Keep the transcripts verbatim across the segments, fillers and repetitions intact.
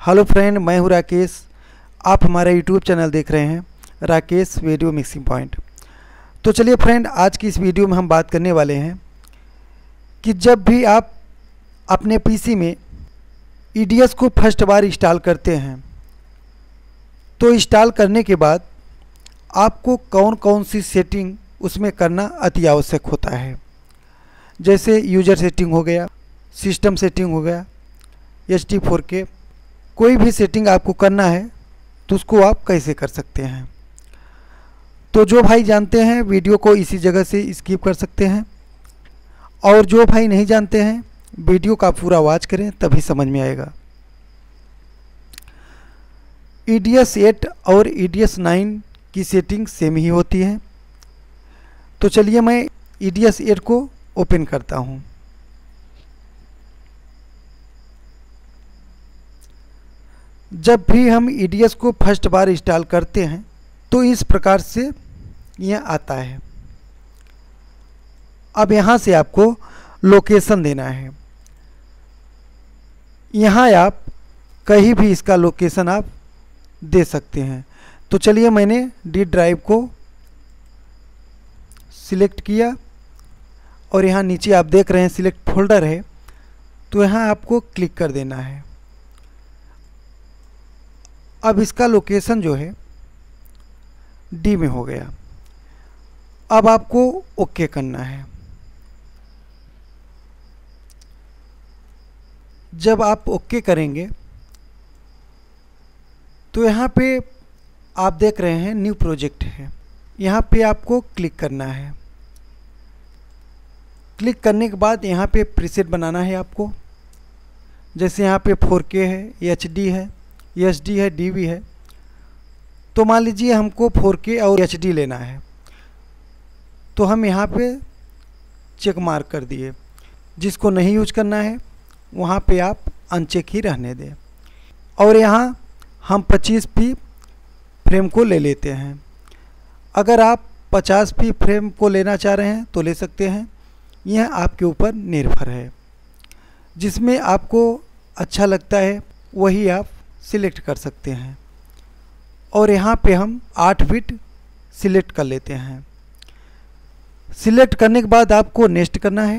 Hello friend, मैं हूं राकेश। आप हमारा यूट्यूब चैनल देख रहे हैं राकेश वीडियो मिक्सिंग पॉइंट। तो चलिए फ्रेंड, आज की इस वीडियो में हम बात करने वाले हैं कि जब भी आप अपने पीसी में ई डी एस को फर्स्ट बार इंस्टॉल करते हैं तो इंस्टॉल करने के बाद आपको कौन कौन सी सेटिंग उसमें करना अति आवश्यक होता है। जैसे यूज़र सेटिंग हो गया, सिस्टम सेटिंग हो गया, एच डी फोर के, कोई भी सेटिंग आपको करना है तो उसको आप कैसे कर सकते हैं। तो जो भाई जानते हैं वीडियो को इसी जगह से स्किप कर सकते हैं, और जो भाई नहीं जानते हैं वीडियो का पूरा वॉच करें तभी समझ में आएगा। ई डी एस एट और ई डी एस नाइन की सेटिंग सेम ही होती है। तो चलिए मैं ई डी एस एट को ओपन करता हूँ। जब भी हम ई डी एस को फर्स्ट बार इंस्टॉल करते हैं तो इस प्रकार से यह आता है। अब यहाँ से आपको लोकेशन देना है। यहाँ आप कहीं भी इसका लोकेशन आप दे सकते हैं। तो चलिए मैंने डी ड्राइव को सिलेक्ट किया और यहाँ नीचे आप देख रहे हैं सिलेक्ट फोल्डर है, तो यहाँ आपको क्लिक कर देना है। अब इसका लोकेशन जो है डी में हो गया। अब आपको ओके करना है। जब आप ओके करेंगे तो यहाँ पे आप देख रहे हैं न्यू प्रोजेक्ट है, यहाँ पे आपको क्लिक करना है। क्लिक करने के बाद यहाँ पे प्रीसेट बनाना है आपको। जैसे यहाँ पे फोर के है, एच डी है, एच डी है, डी वी है। तो मान लीजिए हमको फोर के और एच डी लेना है, तो हम यहाँ पे चेक मार्क कर दिए। जिसको नहीं यूज करना है वहाँ पे आप अनचेक ही रहने दें। और यहाँ हम पच्चीस पी फ्रेम को ले लेते हैं। अगर आप पचास पी फ्रेम को लेना चाह रहे हैं तो ले सकते हैं, यह आपके ऊपर निर्भर है। जिसमें आपको अच्छा लगता है वही आप सिलेक्ट कर सकते हैं। और यहाँ पे हम आठ बिट सिलेक्ट कर लेते हैं। सिलेक्ट करने के बाद आपको नेक्स्ट करना है।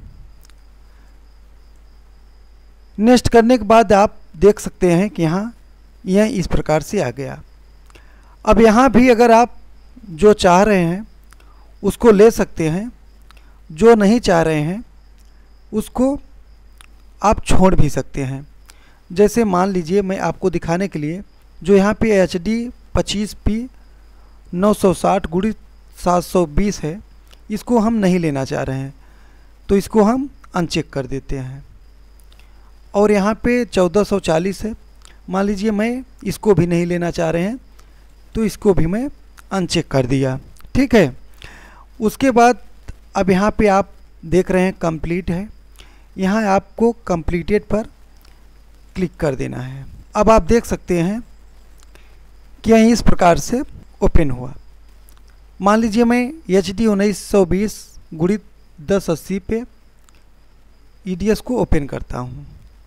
नेक्स्ट करने के बाद आप देख सकते हैं कि यहाँ यह इस प्रकार से आ गया। अब यहाँ भी अगर आप जो चाह रहे हैं उसको ले सकते हैं, जो नहीं चाह रहे हैं उसको आप छोड़ भी सकते हैं। जैसे मान लीजिए मैं आपको दिखाने के लिए जो यहाँ पे एच डी पच्चीस पी नौ सौ साठ गुड़ी सात सौ बीस है, इसको हम नहीं लेना चाह रहे हैं तो इसको हम अनचेक कर देते हैं। और यहाँ पे चौदह सौ चालीस है, मान लीजिए मैं इसको भी नहीं लेना चाह रहे हैं तो इसको भी मैं अनचेक कर दिया। ठीक है। उसके बाद अब यहाँ पे आप देख रहे हैं कंप्लीट है, यहाँ आपको कंप्लीटेड पर क्लिक कर देना है। अब आप देख सकते हैं कि यह इस प्रकार से ओपन हुआ। मान लीजिए मैं एच डी उन्नीस सौ बीस गुड़ी दस अस्सी पे ई डी एस को ओपन करता हूँ।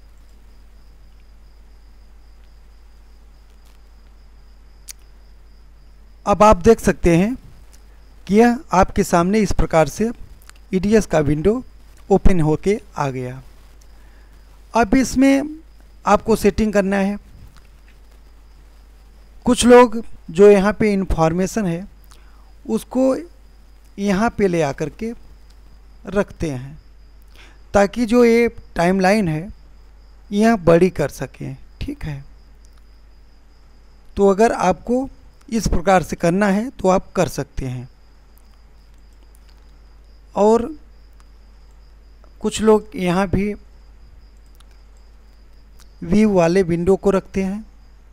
अब आप देख सकते हैं कि यह आपके सामने इस प्रकार से ई डी एस का विंडो ओपन होके आ गया। अब इसमें आपको सेटिंग करना है। कुछ लोग जो यहाँ पे इंफॉर्मेशन है उसको यहाँ पे ले आकर के रखते हैं ताकि जो ये टाइमलाइन है यह बड़ी कर सकें। ठीक है। तो अगर आपको इस प्रकार से करना है तो आप कर सकते हैं। और कुछ लोग यहाँ भी व्यू वाले विंडो को रखते हैं,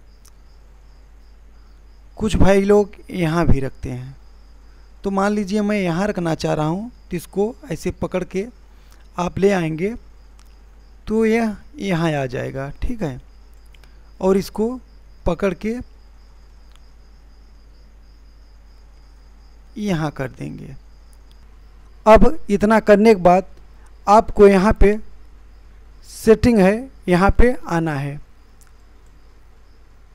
कुछ भाई लोग यहाँ भी रखते हैं। तो मान लीजिए मैं यहाँ रखना चाह रहा हूँ तो इसको ऐसे पकड़ के आप ले आएंगे तो यह यहाँ आ जाएगा। ठीक है। और इसको पकड़ के यहाँ कर देंगे। अब इतना करने के बाद आपको यहाँ पे सेटिंग है, यहाँ पे आना है।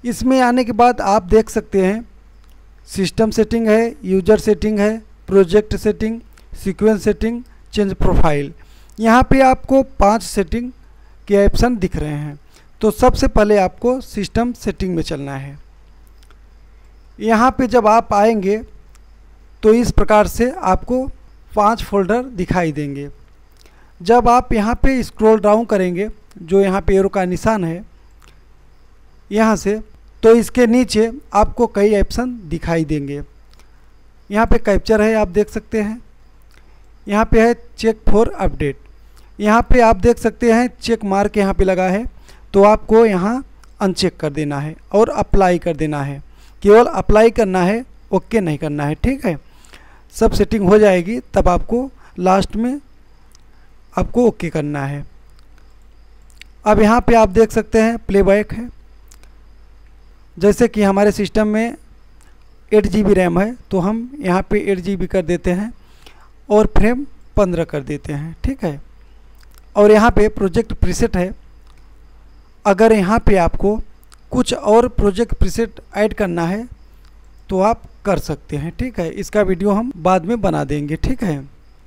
इसमें आने के बाद आप देख सकते हैं सिस्टम सेटिंग है, यूजर सेटिंग है, project setting, sequence setting, change profile. यहाँ पे आपको पांच सेटिंग के ऑप्शन दिख रहे हैं। तो सबसे पहले आपको सिस्टम सेटिंग में चलना है। यहाँ पे जब आप आएंगे तो इस प्रकार से आपको पांच फोल्डर दिखाई देंगे। जब आप यहाँ पे स्क्रॉल डाउन करेंगे, जो यहाँ पे एरो का निशान है यहाँ से, तो इसके नीचे आपको कई ऑप्शन दिखाई देंगे। यहाँ पे कैप्चर है, आप देख सकते हैं। यहाँ पे है चेक फॉर अपडेट। यहाँ पे आप देख सकते हैं चेक मार्क यहाँ पे लगा है, तो आपको यहाँ अनचेक कर देना है और अप्लाई कर देना है। केवल अप्लाई करना है, ओके नहीं करना है, ठीक है। सब सेटिंग हो जाएगी तब आपको लास्ट में आपको ओके करना है। अब यहाँ पे आप देख सकते हैं प्लेबैक है। जैसे कि हमारे सिस्टम में एट जी बी रैम है, तो हम यहाँ पे एट जी बी कर देते हैं और फ्रेम पंद्रह कर देते हैं, ठीक है। और यहाँ पे प्रोजेक्ट प्रीसेट है। अगर यहाँ पे आपको कुछ और प्रोजेक्ट प्रीसेट ऐड करना है तो आप कर सकते हैं, ठीक है। इसका वीडियो हम बाद में बना देंगे, ठीक है।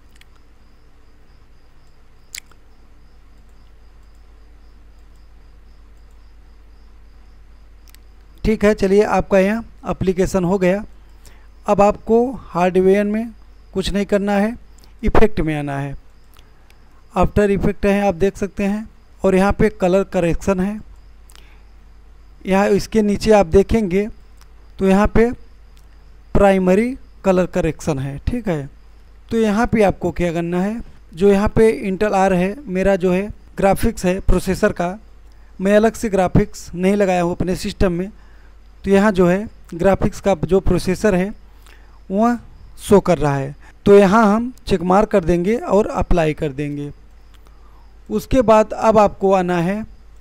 ठीक है, चलिए आपका यहाँ एप्लीकेशन हो गया। अब आपको हार्डवेयर में कुछ नहीं करना है, इफ़ेक्ट में आना है। आफ्टर इफेक्ट है, आप देख सकते हैं। और यहाँ पे कलर करेक्शन है। यहाँ इसके नीचे आप देखेंगे तो यहाँ पे प्राइमरी कलर करेक्शन है, ठीक है। तो यहाँ पे आपको क्या करना है, जो यहाँ पे इंटेल आर है, मेरा जो है ग्राफिक्स है प्रोसेसर का, मैं अलग से ग्राफिक्स नहीं लगाया हूँ अपने सिस्टम में। तो यहाँ जो है ग्राफिक्स का जो प्रोसेसर है वह शो कर रहा है, तो यहाँ हम चेक मार्क कर देंगे और अप्लाई कर देंगे। उसके बाद अब आपको आना है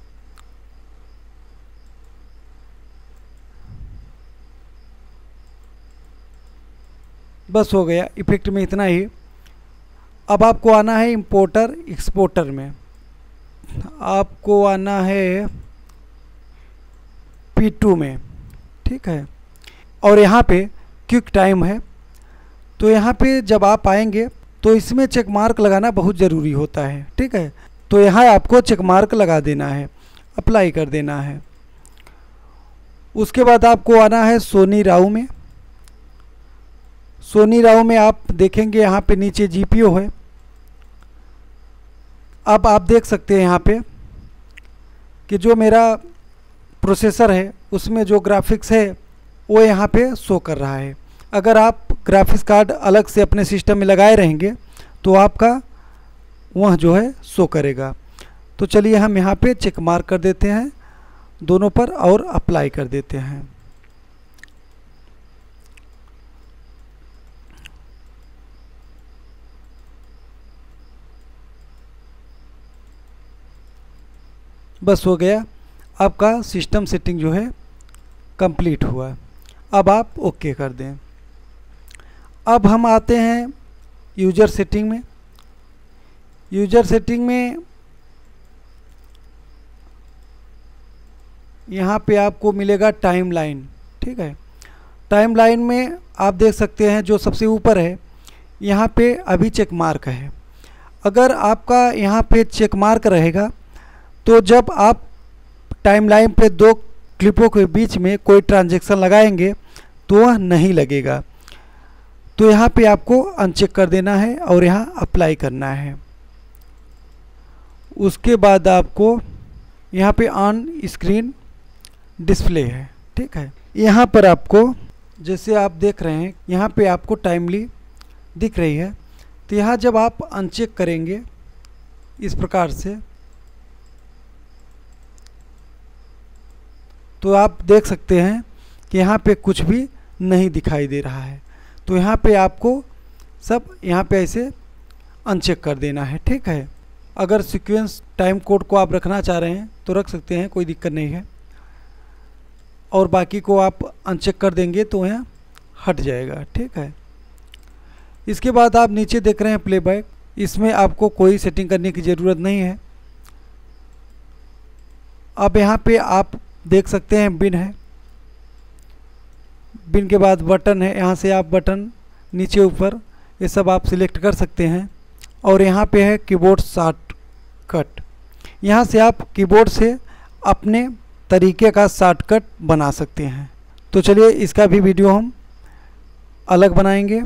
बस हो गया, इफेक्ट में इतना ही। अब आपको आना है इंपोर्टर एक्सपोर्टर में, आपको आना है पी टू में, ठीक है। और यहाँ पे क्विक टाइम है, तो यहाँ पे जब आप आएंगे तो इसमें चेक मार्क लगाना बहुत ज़रूरी होता है, ठीक है। तो यहाँ आपको चेक मार्क लगा देना है, अप्लाई कर देना है। उसके बाद आपको आना है सोनी राव में। सोनी राव में आप देखेंगे यहाँ पे नीचे जीपीओ है। अब आप देख सकते हैं यहाँ पे कि जो मेरा प्रोसेसर है उसमें जो ग्राफिक्स है वो यहाँ पे शो कर रहा है। अगर आप ग्राफिक्स कार्ड अलग से अपने सिस्टम में लगाए रहेंगे तो आपका वह जो है शो करेगा। तो चलिए हम यहाँ पे चेक मार्क कर देते हैं दोनों पर और अप्लाई कर देते हैं। बस हो गया, आपका सिस्टम सेटिंग जो है कंप्लीट हुआ। अब आप ओके कर दें। अब हम आते हैं यूजर सेटिंग में। यूजर सेटिंग में यहाँ पे आपको मिलेगा टाइमलाइन, ठीक है। टाइमलाइन में आप देख सकते हैं जो सबसे ऊपर है यहाँ पे अभी चेक मार्क है। अगर आपका यहाँ पे चेक मार्क रहेगा तो जब आप टाइमलाइन पे दो क्लिपों के बीच में कोई ट्रांजैक्शन लगाएंगे तो वह नहीं लगेगा। तो यहाँ पे आपको अनचेक कर देना है और यहाँ अप्लाई करना है। उसके बाद आपको यहाँ पे ऑन स्क्रीन डिस्प्ले है, ठीक है। यहाँ पर आपको जैसे आप देख रहे हैं यहाँ पे आपको टाइमली दिख रही है। तो यहाँ जब आप अनचेक करेंगे इस प्रकार से तो आप देख सकते हैं कि यहाँ पे कुछ भी नहीं दिखाई दे रहा है। तो यहाँ पे आपको सब यहाँ पे ऐसे अनचेक कर देना है, ठीक है। अगर सीक्वेंस टाइम कोड को आप रखना चाह रहे हैं तो रख सकते हैं, कोई दिक्कत नहीं है। और बाकी को आप अनचेक कर देंगे तो यहाँ हट जाएगा, ठीक है। इसके बाद आप नीचे देख रहे हैं प्लेबैक, इसमें आपको कोई सेटिंग करने की ज़रूरत नहीं है। अब यहाँ पे आप देख सकते हैं बिन है, बिन के बाद बटन है, यहाँ से आप बटन नीचे ऊपर ये सब आप सिलेक्ट कर सकते हैं। और यहाँ पे है कीबोर्ड शॉर्टकट, यहाँ से आप कीबोर्ड से अपने तरीके का शॉर्टकट बना सकते हैं। तो चलिए इसका भी वीडियो हम अलग बनाएंगे।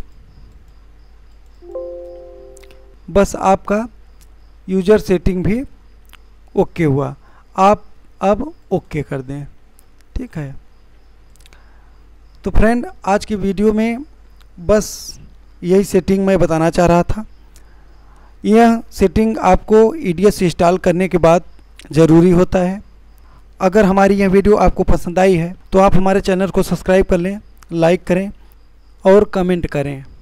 बस आपका यूज़र सेटिंग भी ओके हुआ, आप अब ओके कर दें, ठीक है। तो फ्रेंड, आज की वीडियो में बस यही सेटिंग मैं बताना चाह रहा था। यह सेटिंग आपको ई डी एस इंस्टॉल करने के बाद ज़रूरी होता है। अगर हमारी यह वीडियो आपको पसंद आई है तो आप हमारे चैनल को सब्सक्राइब कर लें, लाइक करें और कमेंट करें।